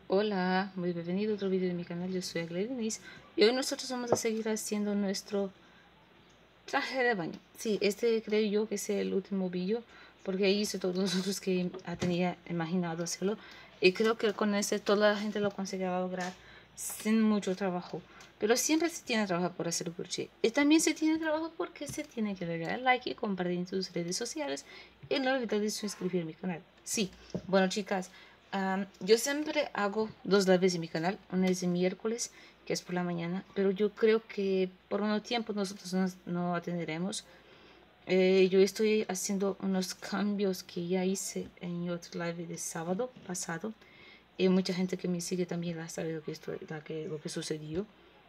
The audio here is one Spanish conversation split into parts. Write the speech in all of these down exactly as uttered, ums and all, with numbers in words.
Hola, muy bienvenido a otro video de mi canal. Yo soy Aglaé Denise y hoy nosotros vamos a seguir haciendo nuestro traje de baño. Sí, este creo yo que es el último video porque ahí hice todos los otros que tenía imaginado hacerlo y creo que con este toda la gente lo conseguirá lograr sin mucho trabajo. Pero siempre se tiene trabajo por hacer crochet y también se tiene trabajo porque se tiene que darle al like y compartir en tus redes sociales y no olvides de suscribir a mi canal. Sí, bueno chicas, Um, yo siempre hago dos lives en mi canal. Una es de miércoles, que es por la mañana, pero yo creo que por unos tiempos nosotros no, no atenderemos. Eh, yo estoy haciendo unos cambios que ya hice en otro live de sábado pasado. Y mucha gente que me sigue también la sabe lo que, estoy, la que, lo que sucedió.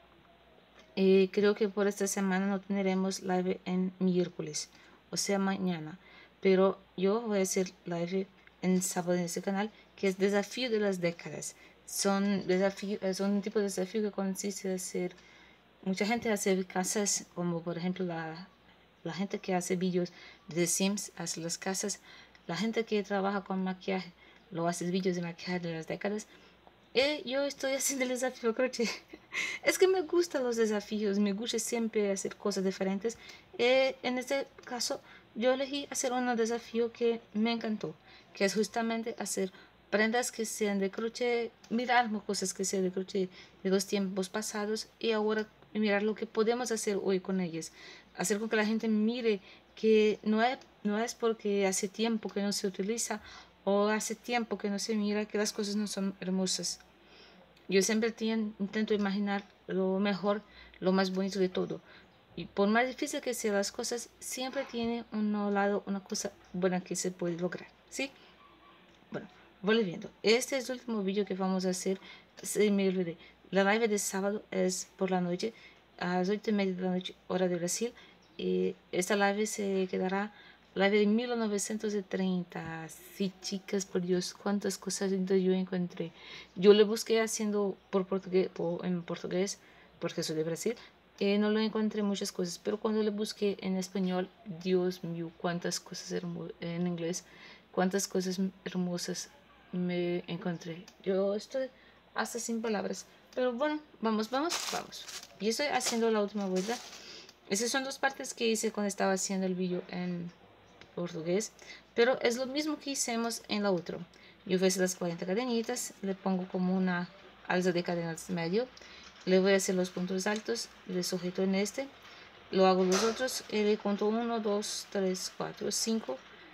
Eh, creo que por esta semana no tendremos live en miércoles, o sea mañana. Pero yo voy a hacer live en sábado en este canal, que es desafío de las décadas. Son, desafío, son un tipo de desafío que consiste en hacer, mucha gente hace casas, como por ejemplo la, la gente que hace vídeos de The Sims, hace las casas. La gente que trabaja con maquillaje, lo hace vídeos de maquillaje de las décadas. Eh, yo estoy haciendo el desafío crochet. Es que me gustan los desafíos, me gusta siempre hacer cosas diferentes. Eh, en este caso, yo elegí hacer un desafío que me encantó, que es justamente hacer prendas que sean de crochet, mirar cosas que sean de crochet de los tiempos pasados y ahora mirar lo que podemos hacer hoy con ellas. Hacer con que la gente mire que no es, no es porque hace tiempo que no se utiliza o hace tiempo que no se mira que las cosas no son hermosas. Yo siempre tien, intento imaginar lo mejor, lo más bonito de todo. Y por más difícil que sean las cosas, siempre tiene un lado, una cosa buena que se puede lograr, ¿sí? Bueno, volviendo. Este es el último vídeo que vamos a hacer. Se me olvidé. La live de sábado es por la noche, a las ocho y media de la noche, hora de Brasil. Y esta live se quedará live de mil novecientos treinta. Sí, chicas, por Dios, cuántas cosas yo encontré. Yo le busqué haciendo por portugués, por, en portugués, porque soy de Brasil. Eh, no lo encontré muchas cosas, pero cuando le busqué en español, Dios mío, cuántas cosas en inglés, cuántas cosas hermosas me encontré. Yo estoy hasta sin palabras. Pero bueno, vamos, vamos, vamos. Y estoy haciendo la última vuelta. Esas son dos partes que hice cuando estaba haciendo el vídeo en portugués. Pero es lo mismo que hicimos en la otra. Yo voy a hacer las cuarenta cadenitas. Le pongo como una alza de cadenas medio. Le voy a hacer los puntos altos. Le sujeto en este. Lo hago los otros. Y le cuento uno, dos, tres, cuatro, cinco.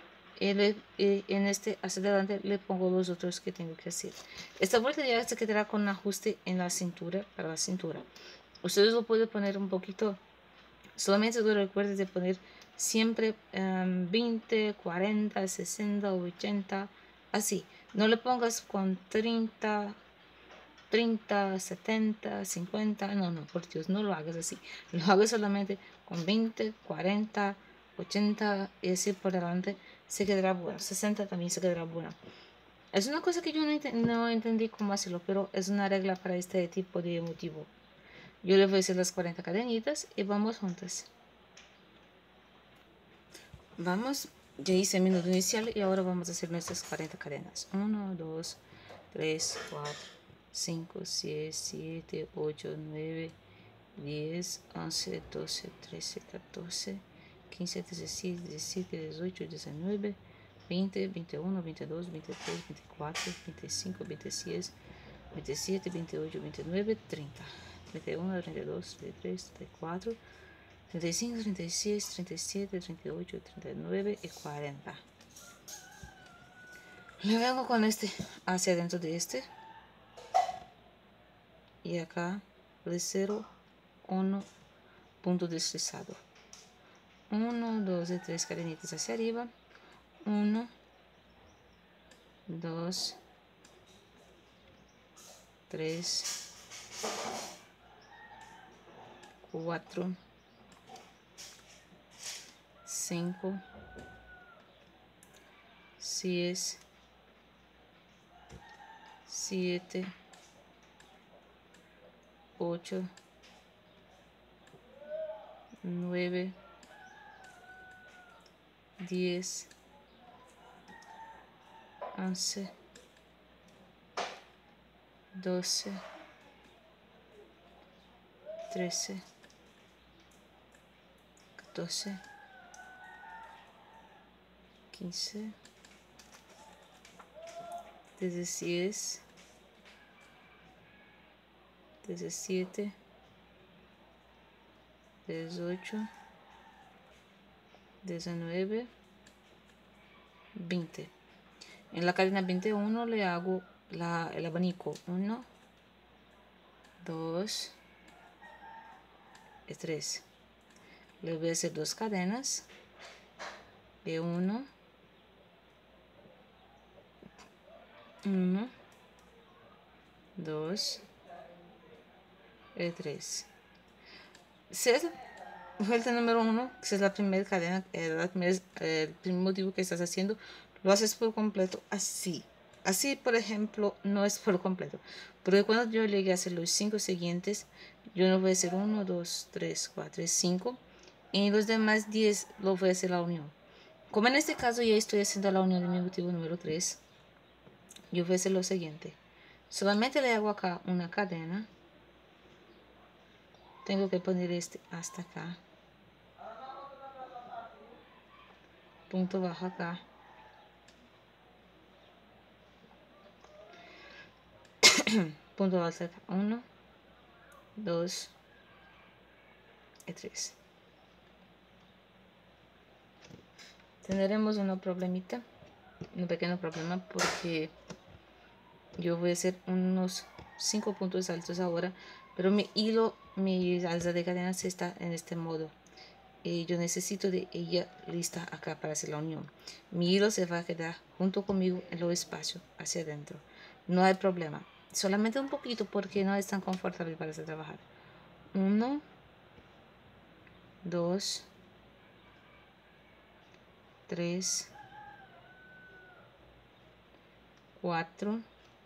Y le, y en este hacia adelante le pongo los otros que tengo que hacer. Esta vuelta ya se quedará con un ajuste en la cintura, para la cintura. Ustedes lo pueden poner un poquito, solamente lo recuerden de poner siempre um, veinte, cuarenta, sesenta, ochenta, así. No le pongas con treinta, treinta, setenta, cincuenta, no, no, por Dios, no lo hagas así. Lo hagas solamente con veinte, cuarenta, ochenta y así por delante. Se quedará bueno, sesenta también se quedará bueno. Es una cosa que yo no, ent no entendí cómo hacerlo, pero es una regla para este tipo de motivo. Yo le voy a hacer las cuarenta cadenitas y vamos juntas. Vamos, ya hice el minuto inicial y ahora vamos a hacer nuestras cuarenta cadenas. uno, dos, tres, cuatro, cinco, seis, siete, ocho, nueve, diez, once, doce, trece, catorce, quince, dieciséis, diecisiete, dieciocho, diecinueve, veinte, veintiuno, veintidós, veintitrés, veinticuatro, veinticinco, veintiséis, veintisiete, veintiocho, veintinueve, treinta, treinta y uno, treinta y dos, treinta y tres, treinta y cuatro, treinta y cinco, treinta y seis, treinta y siete, treinta y ocho, treinta y nueve y cuarenta. Le vengo con este hacia adentro de este y acá de cero, uno, punto deslizado. uno, dos y tres cadenitas hacia arriba. uno, dos, tres, cuatro, cinco, seis, siete, ocho, nueve, diez, once, doce, trece, catorce, quince, dieciséis, diecisiete, dieciocho, diecinueve, veinte. En la cadena veintiuno le hago la, el abanico uno, dos y tres. Le voy a hacer dos cadenas de uno, uno, dos y tres. Si es vuelta número uno, que es la primera cadena, el primer, el primer motivo que estás haciendo, lo haces por completo así. Así, por ejemplo, no es por completo, porque cuando yo llegue a hacer los cinco siguientes, yo no voy a hacer uno, dos, tres, cuatro, cinco, y los demás diez lo voy a hacer la unión. Como en este caso ya estoy haciendo la unión de mi motivo número tres, yo voy a hacer lo siguiente. Solamente le hago acá una cadena. Tengo que poner este hasta acá. Punto bajo acá. Punto alto acá. uno, dos y tres. Tendremos un problemita. Un pequeño problema porque yo voy a hacer unos cinco puntos altos ahora. Pero mi hilo, mi alza de cadena se está en este modo. Y yo necesito de ella lista acá para hacer la unión. Mi hilo se va a quedar junto conmigo en los espacios hacia adentro. No hay problema. Solamente un poquito porque no es tan confortable para hacer trabajar. Uno, dos, tres, cuatro,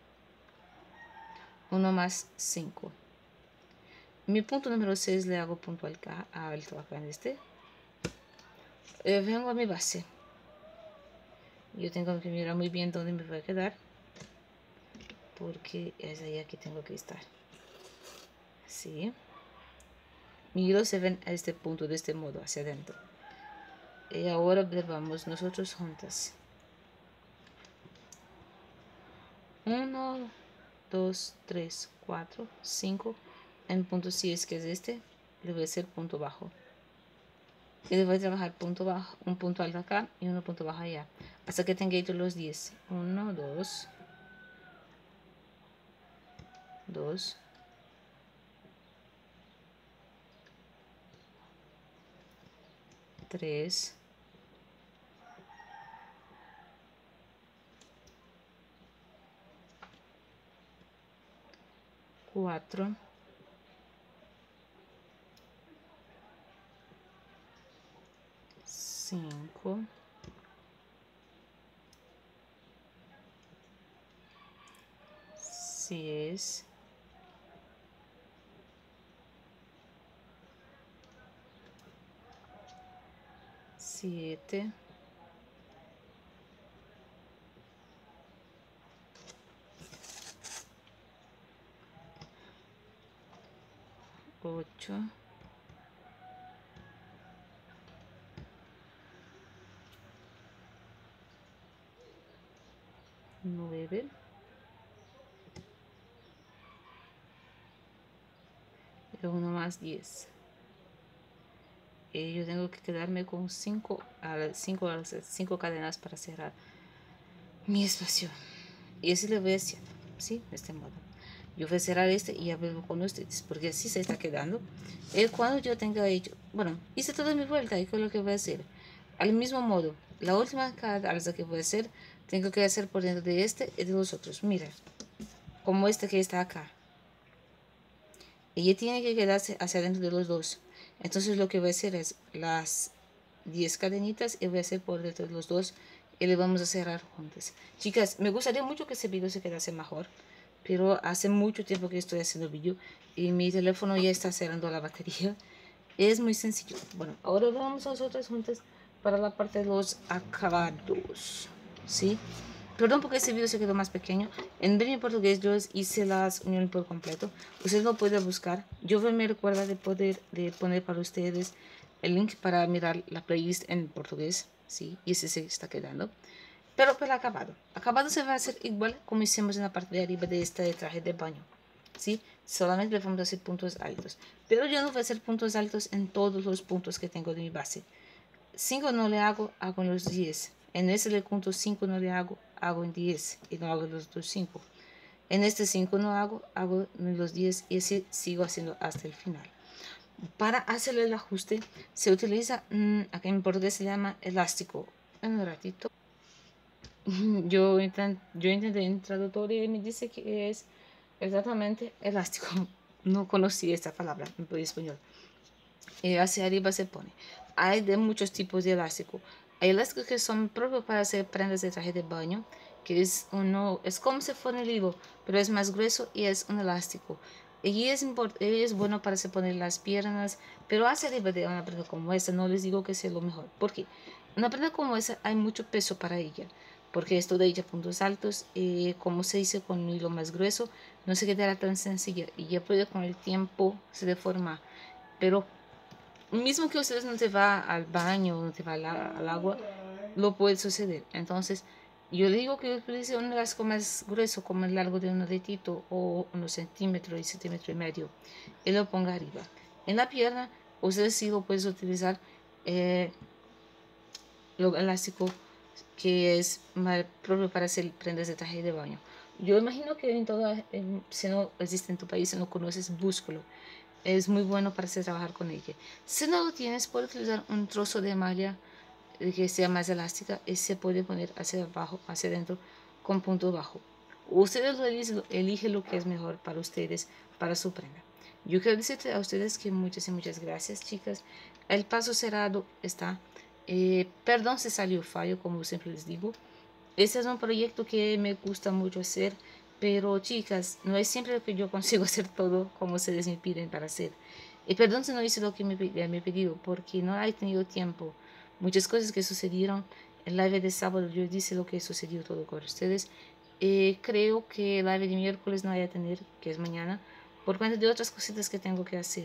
uno más cinco. Mi punto número seis le hago punto acá, alto acá en este. Eh, vengo a mi base. Yo tengo que mirar muy bien dónde me voy a quedar, porque es ahí que tengo que estar. Así. Mi hilo se ven a este punto de este modo hacia adentro. Y ahora vamos nosotros juntas. uno, dos, tres, cuatro, cinco. En punto si es que es este, le voy a hacer punto bajo. Y le voy a trabajar punto bajo, un punto alto acá y uno punto bajo allá. Hasta que tenga hecho los diez. uno, dos, dos, tres, cuatro, cinco, seis, siete, ocho, nueve, y uno más diez. Y yo tengo que quedarme con cinco, cinco, cinco cadenas para cerrar mi espacio. Y así le voy haciendo, ¿sí? De este modo. Yo voy a cerrar este y ya vuelvo con ustedes, porque así se está quedando. Y cuando yo tenga hecho, bueno, hice toda mi vuelta y con lo que voy a hacer. Al mismo modo, la última alza que voy a hacer, tengo que hacer por dentro de este y de los otros. Mira, como este que está acá. Ella tiene que quedarse hacia adentro de los dos. Entonces lo que voy a hacer es las diez cadenitas y voy a hacer por dentro de los dos y le vamos a cerrar juntas. Chicas, me gustaría mucho que este video se quedase mejor, pero hace mucho tiempo que estoy haciendo vídeo y mi teléfono ya está cerrando la batería. Es muy sencillo. Bueno, ahora vamos a nosotras juntas para la parte de los acabados, ¿sí? Perdón porque este video se quedó más pequeño. En Beni Portugués yo hice las uniones por completo. Usted lo puede buscar. Yo me recuerda de poder de poner para ustedes el link para mirar la playlist en portugués. Sí, y ese se está quedando. Pero para acabado. Acabado se va a hacer igual como hicimos en la parte de arriba de este traje de baño. ¿Sí? Solamente le vamos a hacer puntos altos. Pero yo no voy a hacer puntos altos en todos los puntos que tengo de mi base. cinco no le hago, hago en los diez. En este le punto cinco no le hago, hago en diez. Y no hago los otros cinco. En este cinco no hago, hago en los diez. Y así sigo haciendo hasta el final. Para hacer el ajuste se utiliza, mmm, acá en portugués se llama elástico. Un ratito. Yo, intent, yo intenté en traductor y me dice que es exactamente elástico. No conocí esta palabra en español. Y hacia arriba se pone. Hay de muchos tipos de elástico. Hay elásticos que son propios para hacer prendas de traje de baño, que es uno, es como si fuera el hilo, pero es más grueso y es un elástico. Y es, es bueno para se poner las piernas, pero hacia arriba de una prenda como esta no les digo que sea lo mejor. ¿Por qué? Una prenda como esa hay mucho peso para ella, porque esto de ella puntos altos, eh, como se dice con un hilo más grueso, no se quedará tan sencilla y ya puede con el tiempo se deforma. Pero mismo que ustedes no te va al baño, no te va al, al agua, lo puede suceder. Entonces, yo digo que utilice un elástico más grueso, como el largo de un dedito o unos centímetros y centímetro y medio, y lo ponga arriba. En la pierna, ustedes sí lo pueden utilizar eh, lo elástico que es más propio para hacer prendas de traje de baño. Yo imagino que en toda, en, si no existe en tu país, si no conoces, búscalo. Es muy bueno para hacer trabajar con ella. Si no lo tienes, puedes utilizar un trozo de malla que sea más elástica y se puede poner hacia abajo, hacia adentro con punto bajo. Ustedes lo eligen, eligen lo que es mejor para ustedes, para su prenda. Yo quiero decirte a ustedes que muchas y muchas gracias, chicas. El paso cerrado está. Eh, perdón si salió fallo, como siempre les digo. Este es un proyecto que me gusta mucho hacer, pero chicas, no es siempre que yo consigo hacer todo como ustedes me piden para hacer. Y perdón si no hice lo que me, me he pedido, porque no he tenido tiempo. Muchas cosas que sucedieron. El live de sábado yo dije lo que sucedió todo con ustedes. Eh, creo que el live de miércoles no voy a tener, que es mañana, por cuenta de otras cositas que tengo que hacer.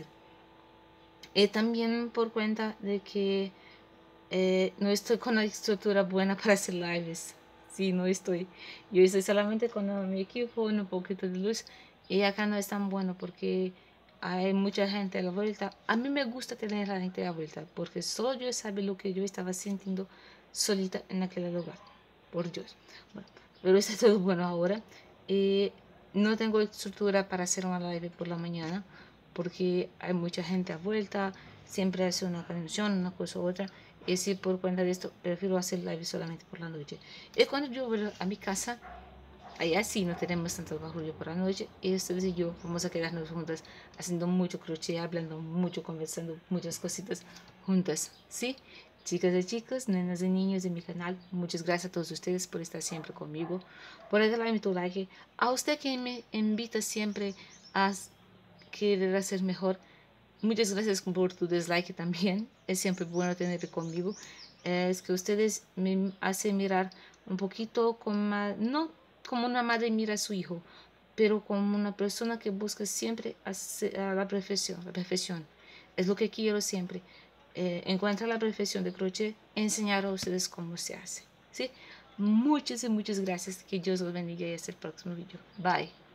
Y también por cuenta de que eh, no estoy con una estructura buena para hacer lives. Sí, no estoy. Yo estoy solamente con mi equipo, un poquito de luz. Y acá no es tan bueno porque hay mucha gente a la vuelta. A mí me gusta tener a la gente a la vuelta porque solo yo sabía lo que yo estaba sintiendo solita en aquel lugar. Por Dios. Bueno, pero está todo bueno ahora. Eh, no tengo estructura para hacer una live por la mañana porque hay mucha gente a vuelta. Siempre hace una canción, una cosa u otra. Y si por cuenta de esto prefiero hacer live solamente por la noche. Y cuando yo voy a mi casa, allá sí no tenemos tanto barullo por la noche. Y ustedes y yo vamos a quedarnos juntas haciendo mucho crochet, hablando mucho, conversando muchas cositas juntas. ¿Sí? Chicas y chicos, nenas y niños de mi canal, muchas gracias a todos ustedes por estar siempre conmigo, por darle tu like. A usted que me invita siempre a querer hacer mejor, muchas gracias por tu dislike también. Es siempre bueno tenerte conmigo. Es que ustedes me hacen mirar un poquito como, no como una madre mira a su hijo, pero como una persona que busca siempre hacer, a la perfección. La perfección es lo que quiero siempre. Eh, encontrar la perfección de crochet, enseñar a ustedes cómo se hace. ¿Sí? Muchas y muchas gracias. Que Dios los bendiga y hasta el próximo video. Bye.